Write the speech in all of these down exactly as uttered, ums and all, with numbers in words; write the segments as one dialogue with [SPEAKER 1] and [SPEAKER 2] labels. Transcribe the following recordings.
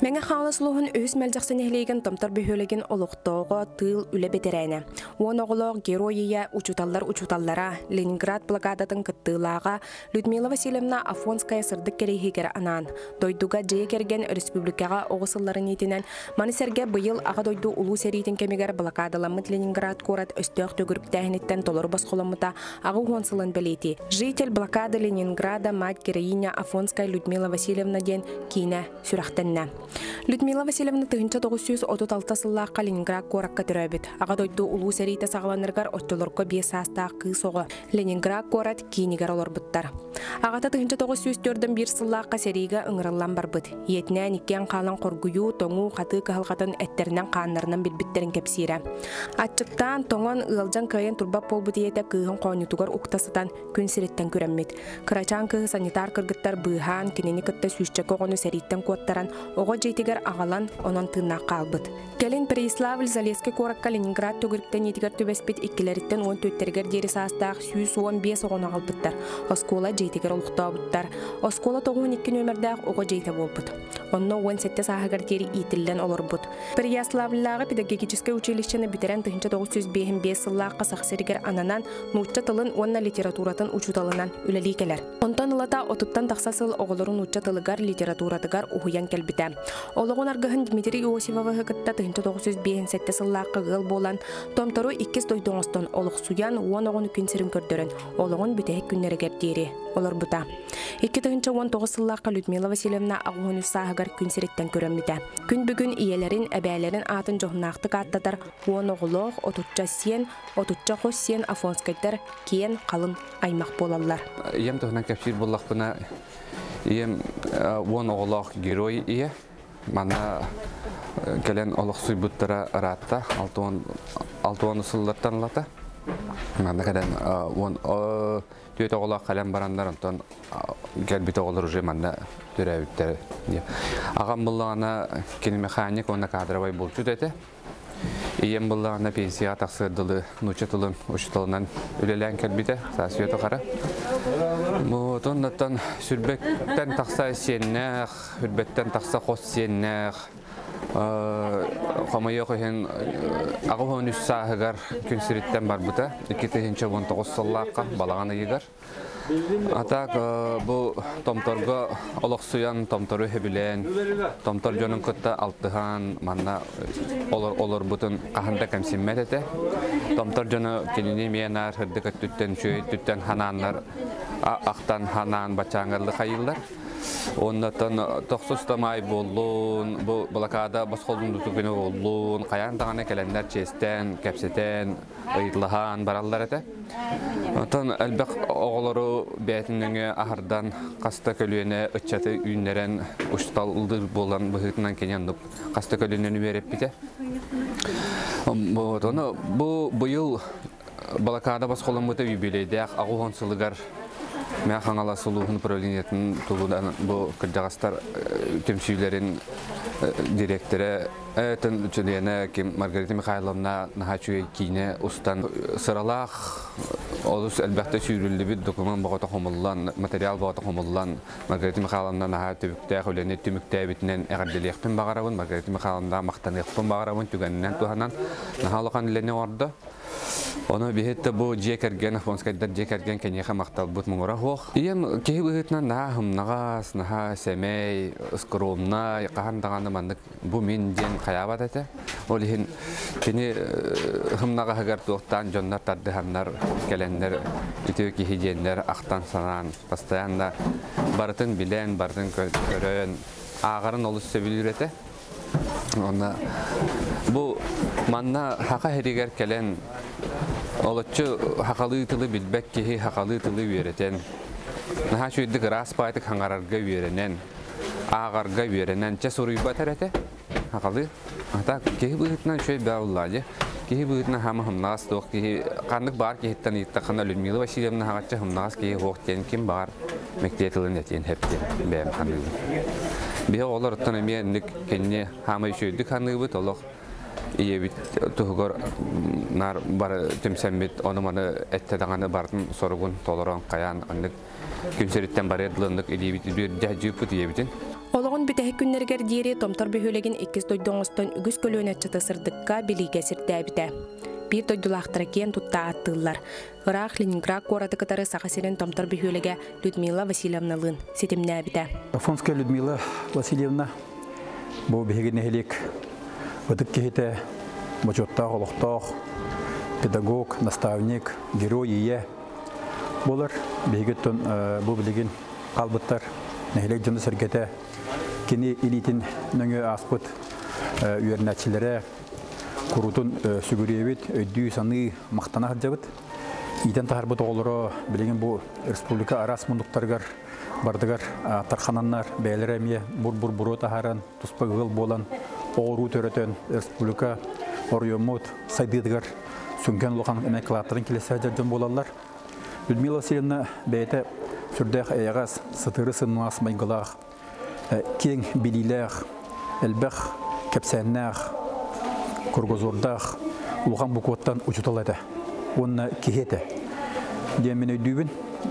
[SPEAKER 1] Мәңе хаңлысылуғын өз мәлжақсын әхлейген томтар бөхөлеген олықтауға тыл үлі бетерәне. Он оғылық героия учуталлар учуталлара Ленинград блокадатын кыттылаға Людмила Васильевна Афонская сырдық керейхегер анан. Дойдуға жей керген республикаға оғысылларын етінен манисерге бұйыл аға дойду улу серейтін кемегер блокадаламыт Ленинград корат өстіғ төгіріктәхінеттен толыр басқоламыта ағы ғонсылын білеті. Житель блокады Ленинграда мать героиня Афонская Людмила Васильевна ден кейіне сүрақтенне. Людмила Васильевна тыгынча тогуз жүз отуз алты сыллаққа Ленинград коракка төрөбүт. Ага дойду улуу серийте сагаланыргар оттолорко бес астаа кыысого Ленинград корат кийинигер олорбуттар. Агата тыгынча тогуз жүз төртөн бир сыллаққа серийге ыңырыллан барбыт. Иетинен иккен калан коргуйу тоңу каты кыхалгатын эттеринен кааннарынан билбиттерин кепсире. Ачыктан тоңон ылжан кайын турбап болбут иете кыыгын коонутугар уктасытан күн сириттен көрөммит. Кырачан кыы санитар кыргыттар быыхан кинени кытта сүүсче когону сериттен куаттаран ого жейтигер агалан онон тынна калбыт. Келин Переславль Залесский коракка Ленинград төгүрүктен етигер төбеспит иккилериттен он төттергер дери саастаах жүз он беш огона албыттар. Оскола жейтигер олуктаабыттар. Оскола тогун икки нөмердаах ого жейте болбут. Онно он сетте саагар дери итиллен олорбут. Переславльлагы педагогическое училищени битерен тыгынча тогуз жүз беш сыллаакка сахсеригер ананан нуучча тылын уонна литературатын учуталынан үлеликелер. Онтон ылата отуттан таксасыл оголорун нуучча тылыгар литературатыгар ухуян келбите. Ологон аргыһын Дмитрий Иосифовы кытта тыгынча тогуз жүз беш сетте сыллаакка гыл болан томтору иккис дойдоңостон олук суян он огон күн сирин көрдөрөн ологон бүтек күннерегер дери олор бута. икки тыгынча он тогуз сыллаакка Людмила Васильевна агуну саагар күн сириттен көрөммите. Күн бүгүн иелерин эбээлерин атын жохнаакты каттатар он оголох отучча сен отучча хос сен Афонскайдар киен калын аймак болаллар.
[SPEAKER 2] Ем тохнан кепсир боллакпына ем он оголох герой ие. Мана келен олық суйбуттара аратта алтуан сыллаттан лата. Мана каден он түйет оголақ қален барандар онтон келбит оголор уже мана түрәбіттер. Ағам бұллағана кені механик оны кадровай болчу деді. Ием бұллағана пенсия тақсырдылы нучетылын ұшытылынан үлелен келбіті сасуеті қара. Мұтындаттан сүрбеттен тақса сеннәқ, сүрбеттен тақса қос сеннәқ, қамайы қойын ағуын үш сағығар күн сіріттен бар бұта, екі мың он тоғыз сыллаққа балағаны егер. Атак бұл томторға олық суян томторы хөбілен, томтор жонын күтті алтыған манна олар бұтын қағында кәмсенмет әті. Томтор жоны кеніне менар, хүрді күттіттен, шөйт түттен хананлар, ақтан ханан бачаңғарлы қайылдар. Оннаттан тоқсустамай болуын, бұл блокада басқолдың дүтігіні болуын, қаян тағаны кәлендер честен, кәпсетен, ұйытлыған баралар әті. Онтан әлбәқ оғылары бәтініңі ағырдан қаста көлуіне үтчаты үйінлерін ұшталылдыр болан бұғытынан кенендік қаста көлуінен үйереп біте. Бұл бұйыл блокада басқолын мұты үйбелейді ағуған сылығар мен қаңала сұлуғын управлениетін тұлудан бұл күрдағастар төмсүйлерін директоры әтін үтчілені Маргарита Михайловна нахачуе кейіне ұстан сыралақ олыс әлбәқті сүйрілді бір документ бағыта қомылан, материал бағыта қомылан Маргарита Михайловна наха төбікті әқөлене түмікті әбітінен әғарделеқпен бағарауын, Маргарита Михайловна мақтанеқпен бағарауын түгенінен туғанан нахалыған іліне орды. Оны бейетті бұл жекерген, Афонскайдар жекерген кенеға мақтал бұт мұңыра хоқ. Ием кей бұғытынан наға хымнағас, наға сәмей, ұскырумна, қағандағаны мандық бұл мен ден қаябат әті. Ол ехін кені хымнаға ғығар туқтан жондар тардығандар, келендер, үтеу кейдендер, ақтан санан, постоянда бартын білен, бартын көрін, ағарын олыс сөбілі үреті. Бұл манна хақа херигер келен олатчы хақалы тылы билбек кеhi хақалы тылы үйретен. Наха шүйдік рас байтық хаңарарға үйренен, ағарға үйренен че сұрый батар әті хақалы. Ата кеhi бұғытынан шөй бәуылады. Кеhi бұғытынан хамы хымнағас тоқ, қандық бар кехіттен иттақына Людмила Васильевна хағатчы хымнағас кеhi хоқтен кем бар мектетілін әтен әптен бәйім қандығы. Бе олар оттан әмейіндік кенне хамы шөйдік қандығы олық иебит тугор нар бар темсембит онуманы эттедаганы бардын соргун толорон каян андык күнсөриттен бар эдлындык иебит бир жажыпыт иебитин
[SPEAKER 1] Олоғын бүтәхі күннергер дейірі томтар бөхөлеген иккіз дойдоңыстан үгіз көлөне чатасырдыққа біліге сірдәбіді. Bir doydulaqtıra кен тутта аттылар. Ғырақ Ленинград қораты кытары сақасерен томтар бөхөлеге Людмила Васильевналын сетімне әбіді.
[SPEAKER 3] Афонская Людмила Васильевна бұл бігін әхелек өтік кехеті бачоттақ, олықтақ, педагог, наставник, герой, ие. Болар бігіттен бұл білеген қалбыттар әхелек жынды сіргеті кені елейтін нөңі аспыт үйернәтшілері Kurutun sügürüyevit, ödüğü sanığı maqtana harcabıt. İden taharбыт oğulları bilegen bu Respublika aras munduktargar bardıgar tarxananlar beyleremiye bur-bur buru taharan tuspı gıl bolan oğru töreten Respublika oriyomut saydıdıgar sünken loğan emeklatların kilesi harcacan bolallar. Людмила Васильевна beyte sürdək ayağız sıtırı sınmaz maygılaq, keng bililaq, elbəq kepsənləq, Kurgozordaq, ulğan bu koddan uçutaladı. Onunla kihete. Demin ödüğün,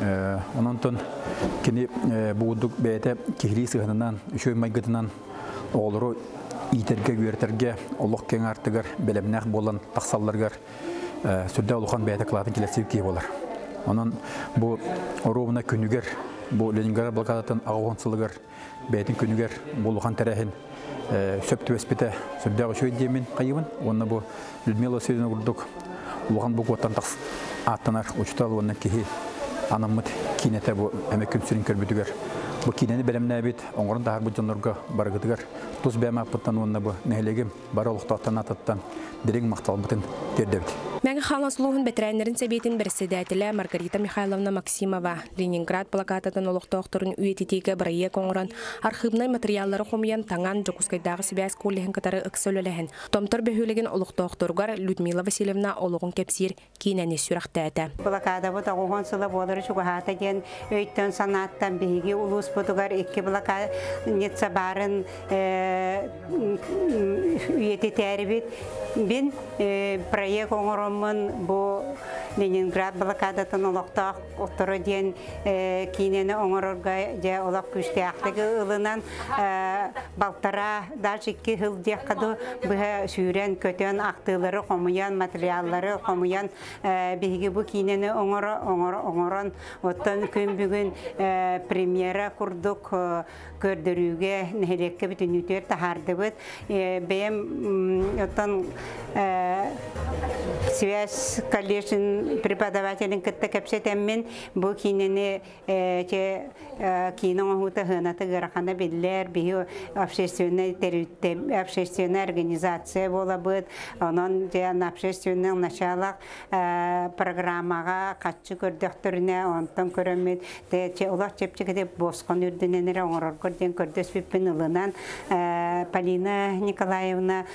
[SPEAKER 3] ondan kini buğduk beyte kihli sığınından,üşöy maygıdından oğuluru iterge, güverterge, Allah ken artıgar, belemnaq bolan taqsallargar sürde ulğan beyte kılatın kilesi ki bolar. Onun bu oruvuna künüger, bu Leningrad blokadatan ağıvansılıgar, beytin künüger, bu ulğan terehin söptü vespite sürdüğü şöyle demin kayıbın. Onunla bu Людмила Васильевна vurduk. Ulan bu kotan taks attınar uçtal onunla kihi anamıt kinete bu emek kültürün körbüdüger. Bu kineni belemne bit onların da harbu canlarga baragıdıgar. Tuz beyme apıttan onunla bu nehilegim baralıqtaqtan atattan direk maqtalbıtın derdebit.
[SPEAKER 1] Мәңі қалансылуғын бәтірәйнерін сәбетін бірсідәтілі Маргарита Михайловна Максимова Ленинград плакататын олықтауқтырын үйететегі бірайе коңыран архивнай материаллары қомиян таңан Жокускайдағы Сибәс коллеген катары ұқсөліліхін. Томтар бөхөлеген олықтауқтырғар Людмила Васильевна олығын кепсир кейнәне сүріқті әті.
[SPEAKER 4] Плакада бұд оғын сылы болыры шуғата ген өйттен санаттан бейге ұлыс бұдығар екі плака нетса барын үйететәрі бет. Бен бірайе коңырын bu Leningrad blokadatan olaqtaq oturur diyen kineni oңорорга ja olaq küstəxtəgi ılınan baltara dalç iki yıl diqqədu bu sürən kötən aqtıları qomuyan materialları qomuyan bigi bu kineni oңoro oңoro oңoran ottan gün bugün premyera kurduk gördürüge nehelekə bütün ütər tahardıbıt bəyəm ottan Связь коллежин преподавателин кытта кепсетеммен бу кинени че киноң хута хынаты гарахана биллер бию общественная общественная организация бола быт анан же общественный началак программага катчы көрдөктөрүнө онтон көрөмөт те че улак чепчиге деп боскон үрдүненере оңорор көрдөн көрдөспүппүн ылынан Полина Николаевна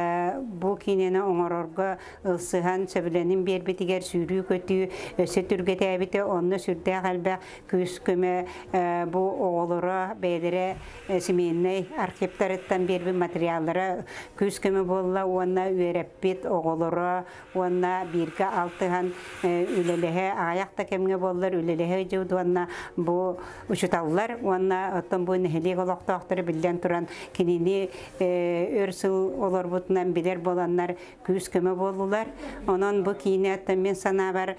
[SPEAKER 4] бу кинени оңорорго ылсыхан сөбүленин бербитигер сүйрүү көтүү өсө түргөтө әбите онны сүрдө калба күз көмө бу оголора бейлере семейный архивтарыттан берби материалдары күз көмө болла онна үйрөппит оголора онна бирге алтыган үлелеhe аякта кемге боллар үлелеhe жуудуанна бу учуталлар онна оттон бу нехелик олоктоктор билден туран кинини өрсүл олорбутунан билер боланнар күз көмө болулар онон бу кинеттен мен сана бар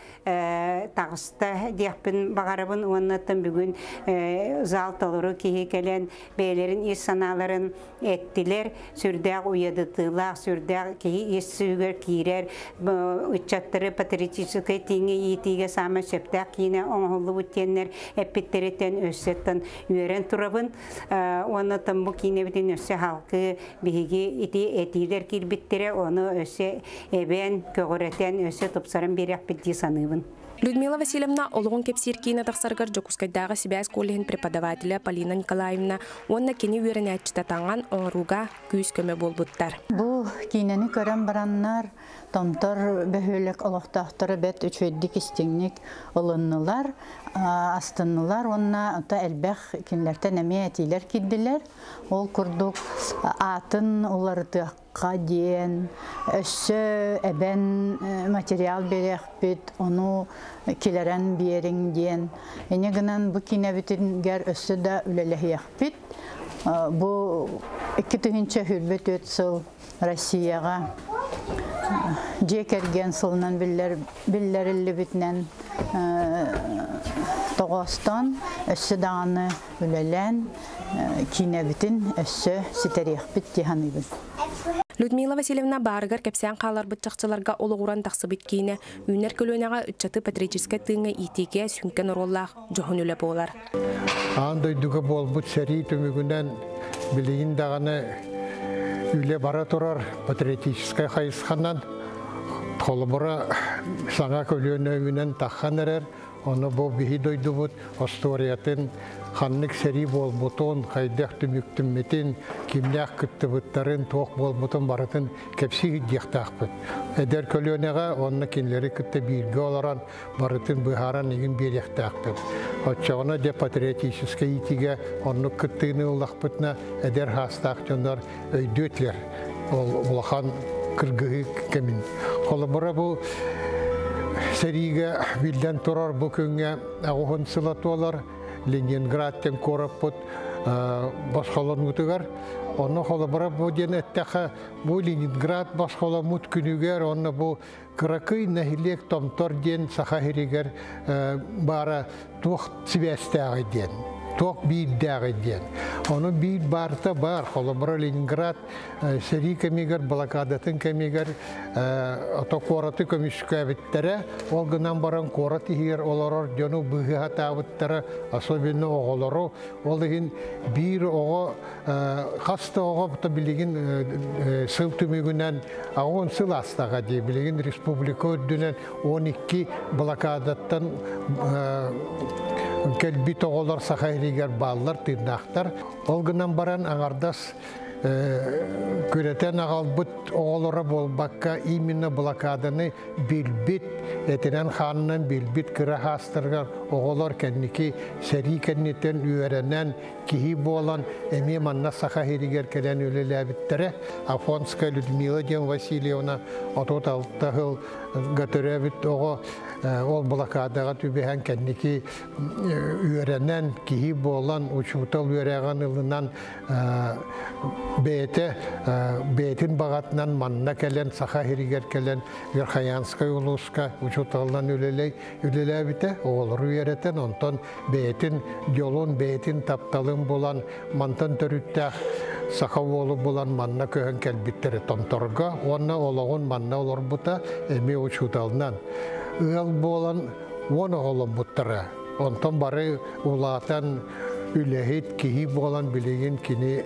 [SPEAKER 4] тагыста диякпин багарыбын оннаттан бүгүн зал толору кихи келен бейлерин ис саналарын эттилер сүрдәк уядытылак сүрдәк кихи ис сүгөр кирер учаттыры патриотический тиңи итиге сама сөптәк кине оңолу буттеннер эпиттеретен өссеттен үйрен турабын оннаттан бу кине битин өссө халкы биги ити этилер кирбиттере оны өссө эбен көгөрөтен өссө топсарын берек битти саныбын.
[SPEAKER 1] Людмила Васильевна олугун кепсир кийне тахсаргар Жокускайдагы Сибәс коллеген преподавателя Полина Николаевна онна кини үйренәтчите таңан оңруга күз көмө болбуттар.
[SPEAKER 5] Бу кинени көрөн бараннар томтор бөхөлөк олоктактары бет үчөйдик истеңник олыннылар, астыннылар, онна ота элбэх кинлерден эме этилер киддилер. Ол курдук атын улардыкка диен, өссө эбен материал берек бит, ону килерен биерин диен. Эне гынан бу кинебитингер өссө да үлелехияк бит. Бу iki түһүнче хүрбөт өт сыл Россияга же келген сылынан биллер биллерилли битнен Тоғостан өссө дағаны үлелен кинебитин өссө ситериях бит диханыбын.
[SPEAKER 1] Людмила Васильевна барыгар кепсен қалар бытчақчыларға олығыран тақсыбыт кейіне үйнер көлөнеға үтчаты патрическа тыңы итеге сүнкен ороллақ жоғын үлі болар.
[SPEAKER 6] Андай дүгі бол бұт сәрі төмігінен білейін дағаны үлі бара тұрар патриотическа қайысқаннан қолы бұра саңа көлөне үйінен таққан әрер. Оны бұл бейі дойды бұд, осториятын ханнык сәрі бол бұтын, қайдақ түміктім метін, кемнәқ күтті бұттарын тоқ бол бұтын барытын кәпсі үддіқтақ бұд. Әдер көлөнеға оны кенлері күтті бейілгі оларан барытын бұхаран егін беректақ бұд. Отчағына де патриотическа итіге оны күттіні ұлақ бұтына әдер хастақ жондар өйдөтлер. Ол ұлақан кіргігі кәмін. Қолы бұра бұл Сәриге билден тұрар бұл күнге ағуын сылаты олар, Ленинградтен корап бұд басқалан ұтығар. Оны қолы бұра бұл ден әттіға бұл Ленинград басқалан мұт күнігер, оны бұл қырақый нәхилек томтор ден сақахерігер бары тоқ свястағы ден. Тоқ бейддағы ден. Оны бейд барыта бар. Қолы бұра Ленинград сәрі кәмегер, блокадатын кәмегер, ото қораты көмішкі әбіттері, ол ғынан баран қораты егер оларар жону бұғы хата әбіттері, особенно оғылары, ол деген бір оғы, қасты оғы бұта білеген сыл түмігінен, ағын сыл астаға де, білеген республика өддінен он екі блокадаттан кәлбит оғылар сақайрегер балылар, тырнақтар. Ол ғынан баран аңардас көретін ағалбыт оғылары болбаққа именно блокаданы білбет, әтінен қанынан білбет кірі хастырғар оғылар кәннеке сәрі кәннеттен үйерінен кейі болан әме манна сақайрегер кәлен өлі әбіттері. Афонская Людмила ден Васильевна отот алтығыл ғатырәбіт оғы ол блокадаға түбеген кәннеке үйерінен кейі болан ұчутал үйереген ұлынан бәйті, бәйтін бағатынан манна кәлен, сақа херігер кәлен, Верхаянскай ұлысқа ұчуталынан үлелей біті, оғылыр үйеретін, онтан бәйтін, жолын бәйтін тапталын болан, мантан түріттәқ, сақа олы болан манна көхін кәлбіттері томторға, оны олығын манна олар бұта, әме ұчуталынан. Үл болан оны олым бұттыры. Онтан бары ұлатан үләхет кейі болан білеген кені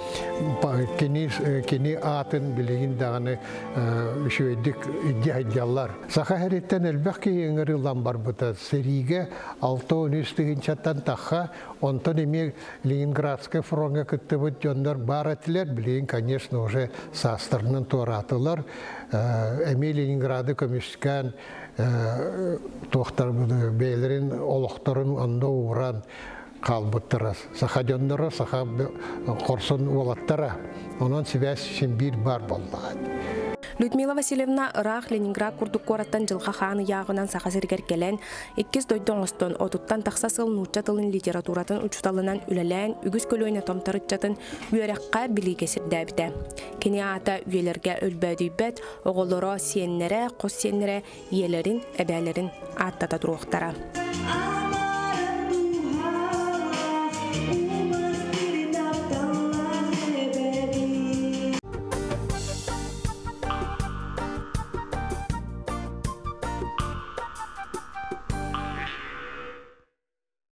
[SPEAKER 6] атын білеген дағаны үшөйдік идеялар. Сақа әреттен әлбәқ кейіңір ұлан бар бұта. Сәріге алты он үш тігіншаттан таққа, онтан еме Ленинградскай фронға күтті бұд жондар бар әтілер, білеген, конечно, уже састырынан туаратылар. Әме Ленинграды көмішкен тоқтар бейлерін, олықтарын онда ұғыран қалбыттырас. Сақа жондары, сақа қорсын олаттары. Онан связь үшін бір бар болдаған.
[SPEAKER 1] Людмила Васильевна Ырах Ленинград курдук кораттан жылға ханы яғынан сақа сергер келен, иккіз дойдон остон отуттан тақсасыл нуча тылын литературатын учуталынан үлелен, үгіз көлөйне томтарытчатын үйерекқа біліге сірдәбіті. Кені ата үйелерге өлбәдүйбәт, оғылыра сиеннері, қос сиеннері, иелерін, әбәлерін аттата тұруқтара.